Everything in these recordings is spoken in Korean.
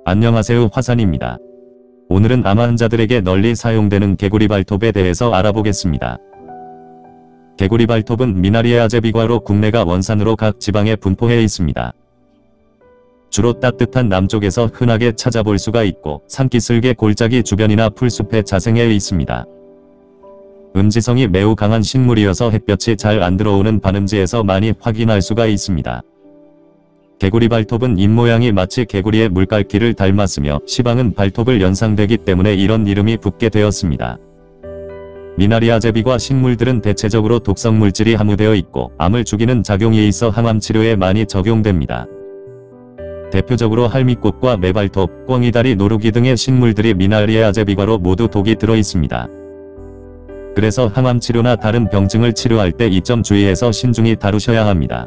안녕하세요, 화산입니다. 오늘은 암 환자들에게 널리 사용되는 개구리 발톱에 대해서 알아보겠습니다. 개구리 발톱은 미나리아 제비과로 국내가 원산으로 각 지방에 분포해 있습니다. 주로 따뜻한 남쪽에서 흔하게 찾아볼 수가 있고 산기슭의 골짜기 주변이나 풀숲에 자생해 있습니다. 음지성이 매우 강한 식물이어서 햇볕이 잘 안 들어오는 반음지에서 많이 확인할 수가 있습니다. 개구리 발톱은 입모양이 마치 개구리의 물갈퀴를 닮았으며 시방은 발톱을 연상되기 때문에 이런 이름이 붙게 되었습니다. 미나리아 제비과 식물들은 대체적으로 독성 물질이 함유되어 있고 암을 죽이는 작용이 있어 항암 치료에 많이 적용됩니다. 대표적으로 할미꽃과 매발톱, 꿩이다리 노루기 등의 식물들이 미나리아 제비과로 모두 독이 들어 있습니다. 그래서 항암 치료나 다른 병증을 치료할 때 이 점 주의해서 신중히 다루셔야 합니다.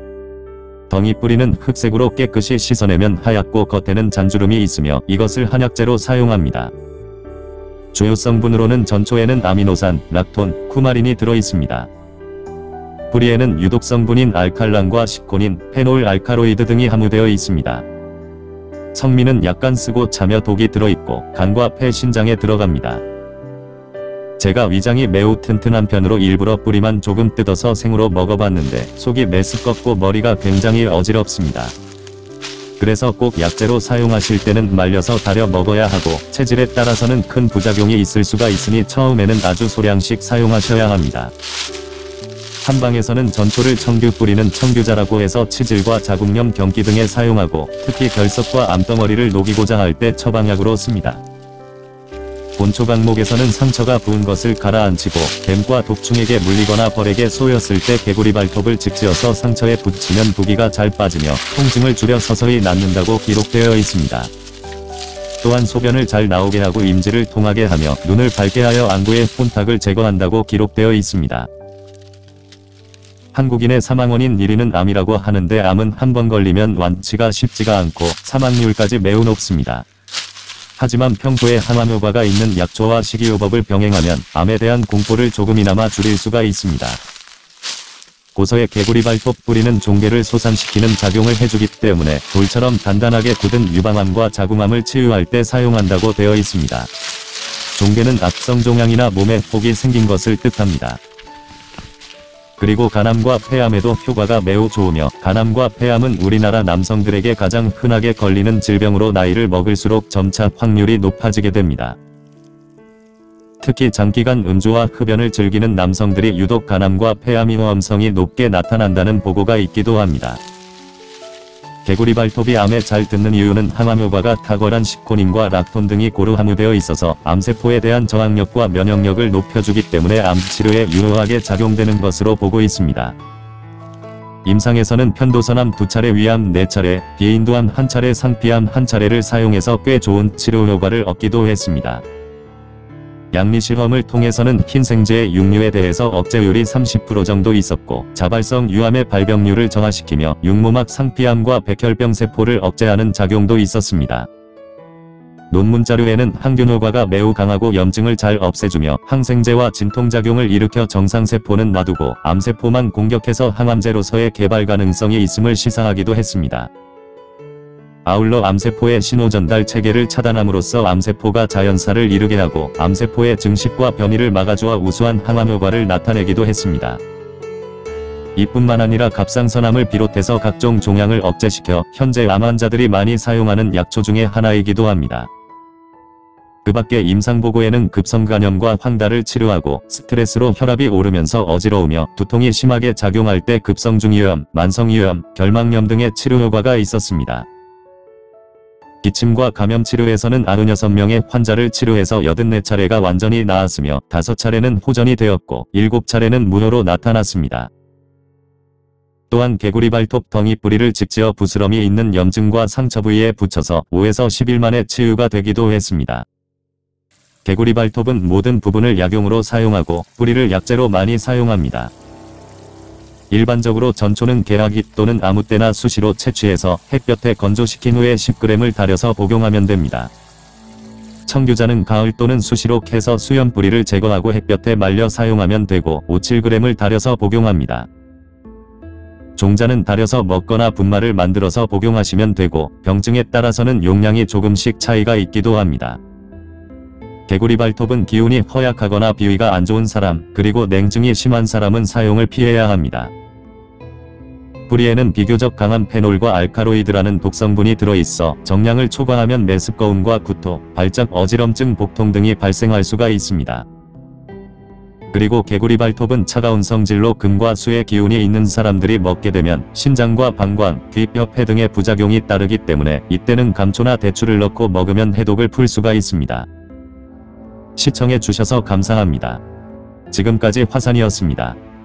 덩이 뿌리는 흑색으로 깨끗이 씻어내면 하얗고 겉에는 잔주름이 있으며 이것을 한약재로 사용합니다. 주요 성분으로는 전초에는 아미노산, 락톤, 쿠마린이 들어있습니다. 뿌리에는 유독 성분인 알칼란과 시코닌, 페놀 알카로이드 등이 함유되어 있습니다. 성미는 약간 쓰고 차며 독이 들어있고 간과 폐, 신장에 들어갑니다. 제가 위장이 매우 튼튼한 편으로 일부러 뿌리만 조금 뜯어서 생으로 먹어봤는데 속이 메스껍고 머리가 굉장히 어지럽습니다. 그래서 꼭 약재로 사용하실 때는 말려서 달여 먹어야 하고 체질에 따라서는 큰 부작용이 있을 수가 있으니 처음에는 아주 소량씩 사용하셔야 합니다. 한방에서는 전초를 청규 뿌리는 청규자라고 해서 치질과 자궁염, 경기 등에 사용하고 특히 결석과 암덩어리를 녹이고자 할 때 처방약으로 씁니다. 본초 강목에서는 상처가 부은 것을 가라앉히고 뱀과 독충에게 물리거나 벌에게 쏘였을 때 개구리 발톱을 직지어서 상처에 붙이면 부기가 잘 빠지며 통증을 줄여 서서히 낫는다고 기록되어 있습니다. 또한 소변을 잘 나오게 하고 임지를 통하게 하며 눈을 밝게 하여 안구의 혼탁을 제거한다고 기록되어 있습니다. 한국인의 사망원인 1위는 암이라고 하는데 암은 한 번 걸리면 완치가 쉽지가 않고 사망률까지 매우 높습니다. 하지만 평소에 항암 효과가 있는 약초와 식이요법을 병행하면 암에 대한 공포를 조금이나마 줄일 수가 있습니다. 고서의 개구리 발톱 뿌리는 종괴를 솟아시키는 작용을 해주기 때문에 돌처럼 단단하게 굳은 유방암과 자궁암을 치유할 때 사용한다고 되어 있습니다. 종괴는 악성 종양이나 몸에 혹이 생긴 것을 뜻합니다. 그리고 간암과 폐암에도 효과가 매우 좋으며 간암과 폐암은 우리나라 남성들에게 가장 흔하게 걸리는 질병으로 나이를 먹을수록 점차 확률이 높아지게 됩니다. 특히 장기간 음주와 흡연을 즐기는 남성들이 유독 간암과 폐암 위험성이 높게 나타난다는 보고가 있기도 합니다. 개구리 발톱이 암에 잘 듣는 이유는 항암 효과가 탁월한 시코닌과 락톤 등이 고루 함유되어 있어서 암세포에 대한 저항력과 면역력을 높여주기 때문에 암 치료에 유효하게 작용되는 것으로 보고 있습니다. 임상에서는 편도선암 2차례, 위암 4차례, 비인두암 1차례, 상피암 1차례를 사용해서 꽤 좋은 치료 효과를 얻기도 했습니다. 양리 실험을 통해서는 흰생제의 육류에 대해서 억제율이 30% 정도 있었고 자발성 유암의 발병률을 저하시키며 육모막 상피암과 백혈병 세포를 억제하는 작용도 있었습니다. 논문 자료에는 항균 효과가 매우 강하고 염증을 잘 없애주며 항생제와 진통작용을 일으켜 정상세포는 놔두고 암세포만 공격해서 항암제로서의 개발 가능성이 있음을 시사하기도 했습니다. 아울러 암세포의 신호전달 체계를 차단함으로써 암세포가 자연사를 이루게 하고 암세포의 증식과 변이를 막아주어 우수한 항암 효과를 나타내기도 했습니다. 이뿐만 아니라 갑상선암을 비롯해서 각종 종양을 억제시켜 현재 암 환자들이 많이 사용하는 약초 중에 하나이기도 합니다. 그 밖에 임상보고에는 급성간염과 황달을 치료하고 스트레스로 혈압이 오르면서 어지러우며 두통이 심하게 작용할 때 급성중이염, 만성이염, 결막염 등의 치료 효과가 있었습니다. 기침과 감염 치료에서는 96명의 환자를 치료해서 84차례가 완전히 나았으며 5차례는 호전이 되었고 7차례는 무효로 나타났습니다. 또한 개구리 발톱 덩이 뿌리를 직지어 부스럼이 있는 염증과 상처 부위에 붙여서 5에서 10일 만에 치유가 되기도 했습니다. 개구리 발톱은 모든 부분을 약용으로 사용하고 뿌리를 약재로 많이 사용합니다. 일반적으로 전초는 계라기 또는 아무 때나 수시로 채취해서 햇볕에 건조시킨 후에 10g을 달여서 복용하면 됩니다. 청규자는 가을 또는 수시로 캐서 수염 뿌리를 제거하고 햇볕에 말려 사용하면 되고 5-7g을 달여서 복용합니다. 종자는 달여서 먹거나 분말을 만들어서 복용하시면 되고 병증에 따라서는 용량이 조금씩 차이가 있기도 합니다. 개구리 발톱은 기운이 허약하거나 비위가 안 좋은 사람, 그리고 냉증이 심한 사람은 사용을 피해야 합니다. 뿌리에는 비교적 강한 페놀과 알카로이드라는 독성분이 들어있어 정량을 초과하면 메습거움과 구토, 발작, 어지럼증, 복통 등이 발생할 수가 있습니다. 그리고 개구리 발톱은 차가운 성질로 금과 수의 기운이 있는 사람들이 먹게 되면 신장과 방광, 귀, 뼈, 폐 등의 부작용이 따르기 때문에 이때는 감초나 대추를 넣고 먹으면 해독을 풀 수가 있습니다. 시청해 주셔서 감사합니다. 지금까지 화산이었습니다.